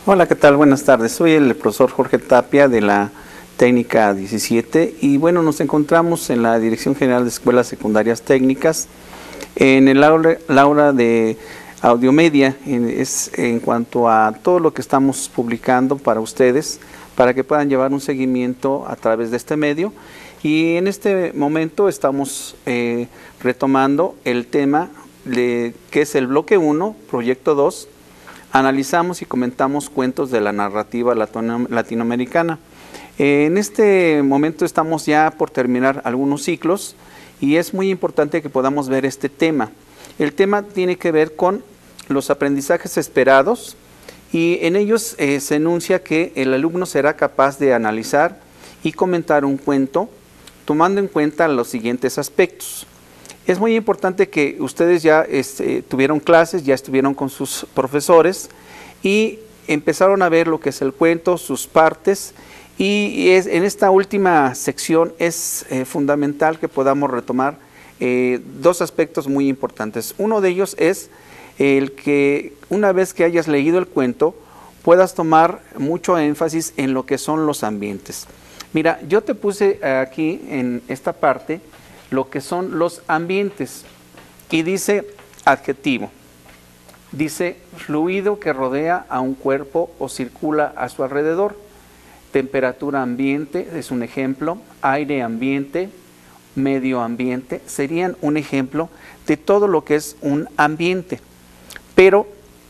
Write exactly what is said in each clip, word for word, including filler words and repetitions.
Hola, ¿qué tal? Buenas tardes. Soy el profesor Jorge Tapia de la Técnica diecisiete y bueno, nos encontramos en la Dirección General de Escuelas Secundarias Técnicas en el aula, la aula de Audiomedia. En, es en cuanto a todo lo que estamos publicando para ustedes, para que puedan llevar un seguimiento a través de este medio. Y en este momento estamos eh, retomando el tema de, que es el bloque uno, proyecto dos. Analizamos y comentamos cuentos de la narrativa latinoamericana. En este momento estamos ya por terminar algunos ciclos y es muy importante que podamos ver este tema. El tema tiene que ver con los aprendizajes esperados y en ellos eh, se enuncia que el alumno será capaz de analizar y comentar un cuento tomando en cuenta los siguientes aspectos. Es muy importante que ustedes ya este, tuvieron clases, ya estuvieron con sus profesores y empezaron a ver lo que es el cuento, sus partes, y es, en esta última sección es eh, fundamental que podamos retomar eh, dos aspectos muy importantes. Uno de ellos es el que una vez que hayas leído el cuento puedas tomar mucho énfasis en lo que son los ambientes. Mira, yo te puse aquí en esta parte lo que son los ambientes y dice adjetivo, dice fluido que rodea a un cuerpo o circula a su alrededor, temperatura ambiente es un ejemplo, aire ambiente, medio ambiente, serían un ejemplo de todo lo que es un ambiente, pero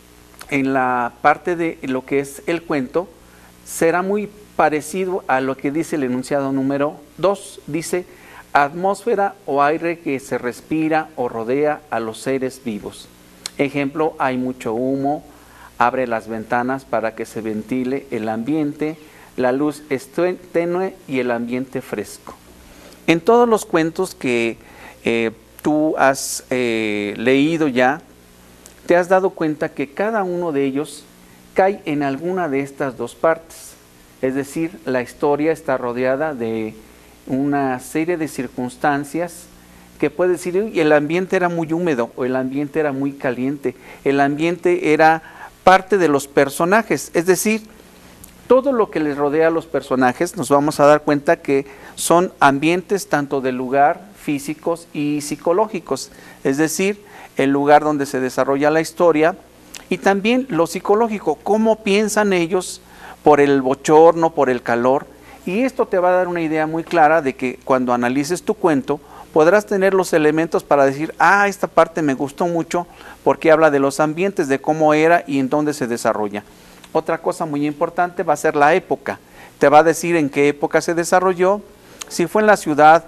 en la parte de lo que es el cuento será muy parecido a lo que dice el enunciado número dos, dice atmósfera o aire que se respira o rodea a los seres vivos. Ejemplo, hay mucho humo, abre las ventanas para que se ventile el ambiente, la luz es tenue y el ambiente fresco. En todos los cuentos que eh, tú has eh, leído ya, te has dado cuenta que cada uno de ellos cae en alguna de estas dos partes. Es decir, la historia está rodeada de una serie de circunstancias que puede decir, y el ambiente era muy húmedo o el ambiente era muy caliente, el ambiente era parte de los personajes, es decir, todo lo que les rodea a los personajes nos vamos a dar cuenta que son ambientes tanto del lugar, físicos y psicológicos, es decir, el lugar donde se desarrolla la historia y también lo psicológico, cómo piensan ellos por el bochorno, por el calor. Y esto te va a dar una idea muy clara de que cuando analices tu cuento podrás tener los elementos para decir, ah, esta parte me gustó mucho porque habla de los ambientes, de cómo era y en dónde se desarrolla. Otra cosa muy importante va a ser la época. Te va a decir en qué época se desarrolló, si fue en la ciudad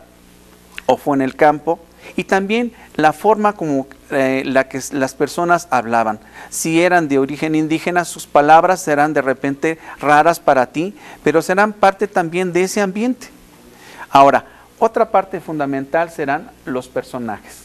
o fue en el campo, y también la forma como eh, la que las personas hablaban. Si eran de origen indígena, sus palabras serán de repente raras para ti, pero serán parte también de ese ambiente. Ahora, otra parte fundamental serán los personajes.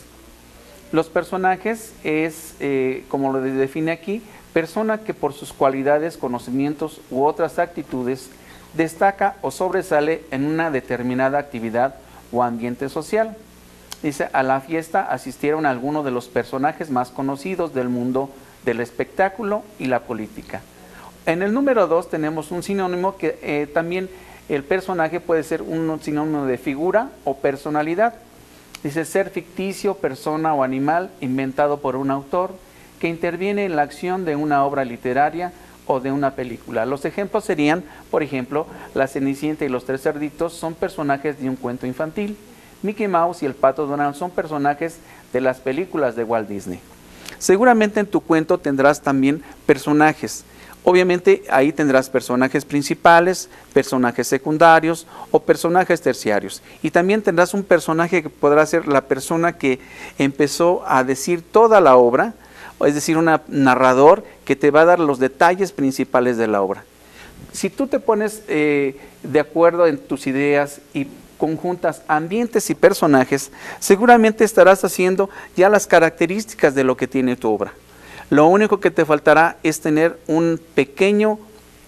Los personajes es, eh, como lo define aquí, persona que por sus cualidades, conocimientos u otras actitudes destaca o sobresale en una determinada actividad o ambiente social. Dice, a la fiesta asistieron algunos de los personajes más conocidos del mundo del espectáculo y la política. En el número dos tenemos un sinónimo que eh, también el personaje puede ser un sinónimo de figura o personalidad. Dice, ser ficticio, persona o animal inventado por un autor que interviene en la acción de una obra literaria o de una película. Los ejemplos serían, por ejemplo, La Cenicienta y los Tres Cerditos son personajes de un cuento infantil. Mickey Mouse y el Pato Donald son personajes de las películas de Walt Disney. Seguramente en tu cuento tendrás también personajes. Obviamente ahí tendrás personajes principales, personajes secundarios o personajes terciarios. Y también tendrás un personaje que podrá ser la persona que empezó a decir toda la obra, es decir, un narrador que te va a dar los detalles principales de la obra. Si tú te pones eh, de acuerdo en tus ideas y conjuntas ambientes y personajes, seguramente estarás haciendo ya las características de lo que tiene tu obra. Lo único que te faltará es tener un pequeño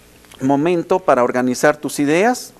momento para organizar tus ideas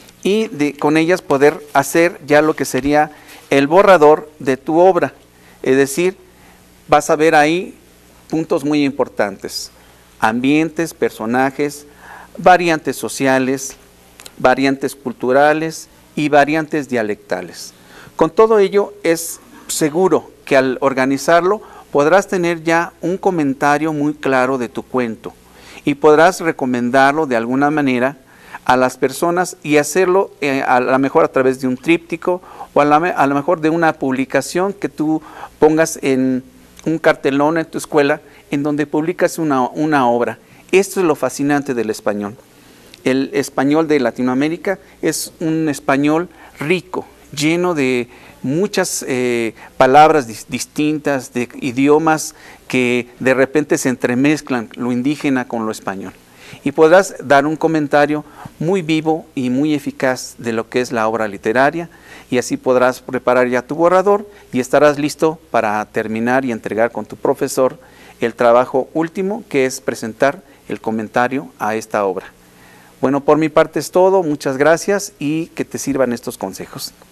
y de, con ellas poder hacer ya lo que sería el borrador de tu obra. Es decir, vas a ver ahí puntos muy importantes. ambientes, personajes, variantes sociales, variantes culturales y variantes dialectales. Con todo ello es seguro que al organizarlo podrás tener ya un comentario muy claro de tu cuento y podrás recomendarlo de alguna manera a las personas y hacerlo eh, a lo mejor a través de un tríptico o a, la, a lo mejor de una publicación que tú pongas en un cartelón en tu escuela en donde publicas una, una obra. Esto es lo fascinante del español. El español de Latinoamérica es un español rico, lleno de muchas eh, palabras dis distintas, de idiomas que de repente se entremezclan lo indígena con lo español. Y podrás dar un comentario muy vivo y muy eficaz de lo que es la obra literaria, y así podrás preparar ya tu borrador y estarás listo para terminar y entregar con tu profesor el trabajo último, que es presentar el comentario a esta obra. Bueno, por mi parte es todo, muchas gracias y que te sirvan estos consejos.